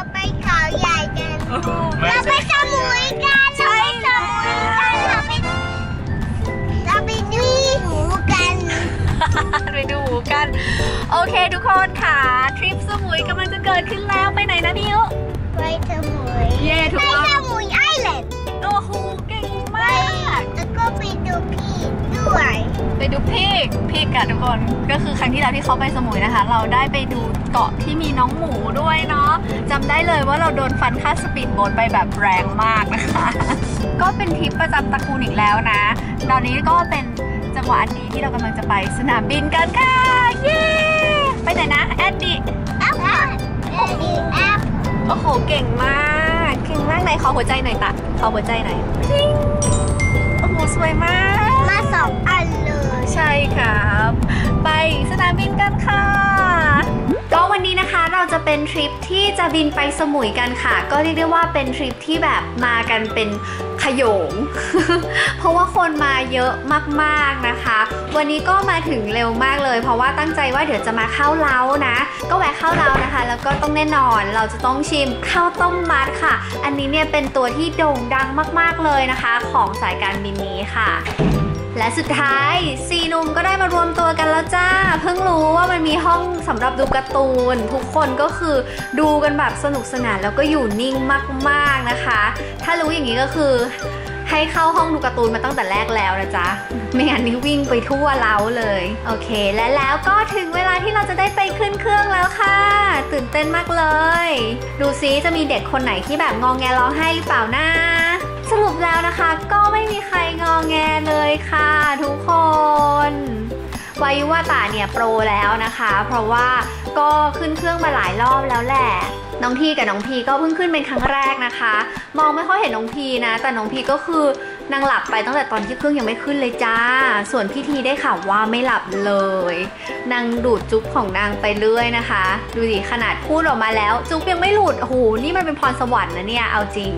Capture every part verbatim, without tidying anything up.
เราไปเขาใหญ่กันเราไปสมุยกันใช่สมุยกันเราไปเราไปดูหูกันไปดูหูกันโอเคทุกคนค่ะทริปสมุยกำลังจะเกิดขึ้นแล้วไปไหนนะพี่ยุไปสมุยเย่ถูกต้องไปสมุยไอแลนด์โอ้โหเก่งมากแล้วก็ไปดูพี่ด้วยไปดูพีกพีกกันทุกคนก็คือครั้งที่แล้วที่เขาไปสมุยนะคะเราได้ไปดูเกาะที่มีน้องหมูด้วยเนาะจำได้เลยว่าเราโดนฟันค่าสปีดโบ๊ทไปแบบแรงมากนะคะก็เป็นทริปประจำตระกูลอีกแล้วนะตอนนี้ก็เป็นจังหวะนี้ที่เรากำลังจะไปสนามบินกันค่ะเย้ไปไหนนะแอดดิแอปแอดดิแอปโอ้โหเก่งมากเก่งมากไหนขอหัวใจหน่อยตะขอหัวใจหน่อยโอ้โหสวยมากมาสองอันเลยใช่ครับไปสนามบินกันค่ะก็วันนี้นะคะเราจะเป็นทริปที่จะบินไปสมุยกันค่ะก็เรียกได้ว่าเป็นทริปที่แบบมากันเป็นขโยง เพราะว่าคนมาเยอะมากๆนะคะวันนี้ก็มาถึงเร็วมากเลยเพราะว่าตั้งใจว่าเดี๋ยวจะมาเข้าเล้านะก็แวะเข้าเล้านะคะแล้วก็ต้องแน่นอนเราจะต้องชิมข้าวต้มมัดค่ะอันนี้เนี่ยเป็นตัวที่โด่งดังมากๆเลยนะคะของสายการบินนี้ค่ะและสุดท้ายสี่หนุ่มก็ได้มารวมตัวกันแล้วจ้าเพิ่งรู้ว่ามันมีห้องสำหรับดูการ์ตูนทุกคนก็คือดูกันแบบสนุกสนานแล้วก็อยู่นิ่งมากๆนะคะถ้ารู้อย่างนี้ก็คือให้เข้าห้องดูการ์ตูนมาตั้งแต่แรกแล้วนะจ๊ะไม่งั้นนี่วิ่งไปทั่วเล้าเลยโอเคและแล้วก็ถึงเวลาที่เราจะได้ไปขึ้นเครื่องแล้วค่ะตื่นเต้นมากเลยดูซิจะมีเด็กคนไหนที่แบบงอแงร้องไห้หรือเปล่านะสรุปแล้วนะคะก็ไม่มีใครงอแงเลยค่ะทุกคนวายุวาตาเนี่ยโปรแล้วนะคะเพราะว่าก็ขึ้นเครื่องมาหลายรอบแล้วแหละน้องทีกับน้องพีก็เพิ่งขึ้นเป็นครั้งแรกนะคะมองไม่ค่อยเห็นน้องพีนะแต่น้องพีก็คือนางหลับไปตั้งแต่ตอนที่เครื่องยังไม่ขึ้นเลยจ้าส่วนพี่ทีได้ข่าวว่าไม่หลับเลยนางดูดจุ๊บของนางไปเรื่อยนะคะดูดิขนาดพูดออกมาแล้วจุ๊บยังไม่หลุดโอ้โหนี่มันเป็นพรสวรรค์นะเนี่ยเอาจริง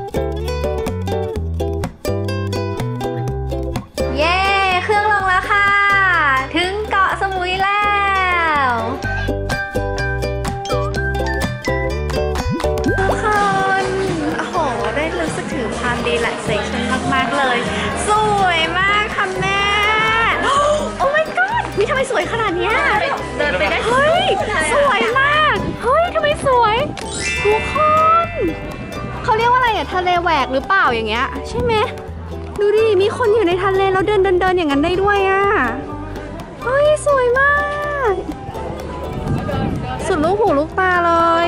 เย้เครื่องลงแล้วค่ะถึงเกาะสมุยแล้วทุกคนโอ้โหได้รู้สึกถึงความดีและเซ็กชันมากๆเลยสวยมากค่ะแม่โอ้ my god นี่ทำไมสวยขนาดนี้เดินไปได้เฮ้ยสวยมากเฮ้ยทำไมสวยทุกคนเขาเรียกว่าอะไรอะทะเลแหวกหรือเปล่าอย่างเงี้ยใช่ไหมดูดิมีคนอยู่ในทะเลแล้วเดินเดินเดินอย่างนั้นได้ด้วยอ่ะเฮ้ยสวยมากสุดลูกหูลูกตาเลย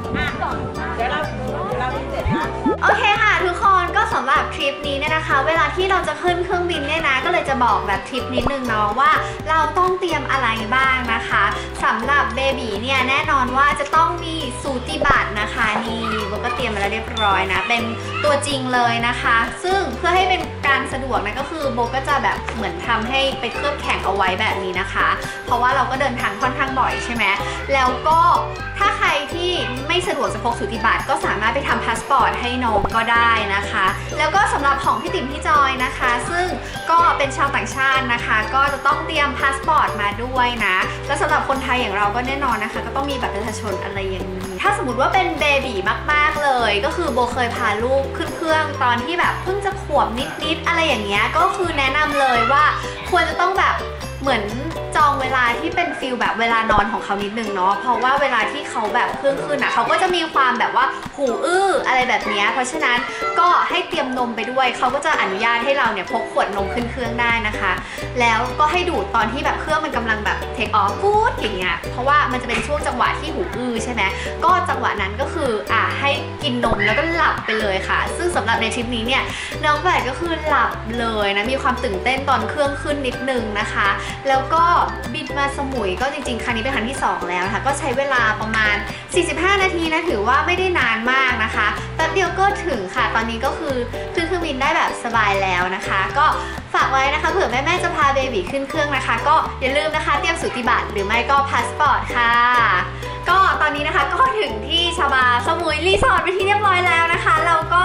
โอเคค่ะทุกคนก็สำหรับทริปนี้เนี่ยนะคะเวลาที่เราจะขึ้นเครื่องบินเนี่ยนะก็เลยจะบอกแบบทริปนิดนึงเนาะว่าเราต้องเตรียมอะไรบ้างนะคะสำหรับเบบีเนี่ยแน่นอนว่าจะต้องมีสูติบัตรนะคะนี่โบก็เตรียมมาแล้วเรียบร้อยนะเป็นตัวจริงเลยนะคะซึ่งเพื่อให้เป็นการสะดวกนะก็คือโบก็จะแบบเหมือนทำให้ไปเคลือบแข็งเอาไว้แบบนี้นะคะเพราะว่าเราก็เดินทางค่อนข้างบ่อยใช่ไหมแล้วก็ถ้าใครที่ไม่สะดวกจะพกสูติบัตรก็สามารถไปทำพาสปอร์ตให้น้องก็ได้นะคะแล้วก็สำหรับของพี่ติ๋มพี่จอยนะคะซึ่งก็เป็นชาวต่างชาตินะคะก็จะต้องเตรียมพาสปอร์ตมาด้วยนะแล้วสำหรับคนไทยอย่างเราก็แน่นอนนะคะก็ต้องมีบัตรประชาชนอะไรอย่างนี้ถ้าสมมติว่าเป็นเบบีมากๆเลยก็คือโบเคยพาลูกขึ้นเครื่องตอนที่แบบเพิ่งจะขวบนิดๆอะไรอย่างเงี้ยก็คือแนะนำเลยว่าควรจะต้องแบบเหมือนจองเวลาที่เป็นฟิลแบบเวลานอนของเขานิดนึงเนาะเพราะว่าเวลาที่เขาแบบเครื่องขึ้นอ่ะเขาก็จะมีความแบบว่าหูอื้ออะไรแบบนี้เพราะฉะนั้นก็ให้เตรียมนมไปด้วยเขาก็จะอนุญาตให้เราเนี่ยพกขวดนมขึ้นเครื่องได้นะคะแล้วก็ให้ดูดตอนที่แบบเครื่องมันกำลังแบบเทคออฟฟูดอย่างเงี้ยเพราะว่ามันจะเป็นช่วงจังหวะที่หูอื้อใช่ไหมก็จังหวะนั้นก็คืออ่ะให้กินนมแล้วก็หลับไปเลยค่ะซึ่งสำหรับในทริปนี้เนี่ยน้องแฝดก็คือหลับเลยนะมีความตื่นเต้นตอนเครื่องขึ้นนิดนึงนะคะแล้วก็บินมาสมุยก็จริงๆครั้งนี้เป็นครั้งที่สองแล้วนะคะก็ใช้เวลาประมาณสี่สิบห้านาทีนะถือว่าไม่ได้นานมากนะคะแป๊บเดียวก็ถึงค่ะตอนนี้ก็คือขึ้นเครื่องบินได้แบบสบายแล้วนะคะก็ฝากไว้นะคะเผื่อแม่ๆจะพาเบบีขึ้นเครื่องนะคะก็อย่าลืมนะคะเตรียมสูติบัตรหรือไม่ก็พาสปอร์ตค่ะก็ตอนนี้นะคะก็ถึงที่ชาบาสมุยรีสอร์ทไปที่เรียบร้อยแล้วนะคะเราก็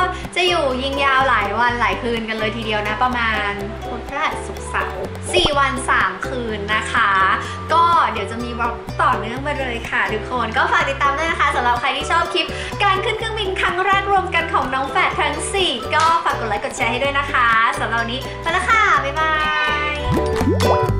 จะอยู่ยิงยาวหลายวันหลายคืนกันเลยทีเดียวนะประมาณพุธพฤหัสศุกร์เสาร์สี่วันสามคืนนะคะก็เดี๋ยวจะมีบล็อกต่อเนื่องมาเลยค่ะทุกคนก็ฝากติดตามด้วยนะคะสำหรับใครที่ชอบคลิปการขึ้นเครื่องบินครั้งแรกรวมกันของน้องแฝดทั้งสี่ก็ฝากกดไลค์กดแชร์ให้ด้วยนะคะสำหรับวันนี้ไปแล้วค่ะบ๊ายบาย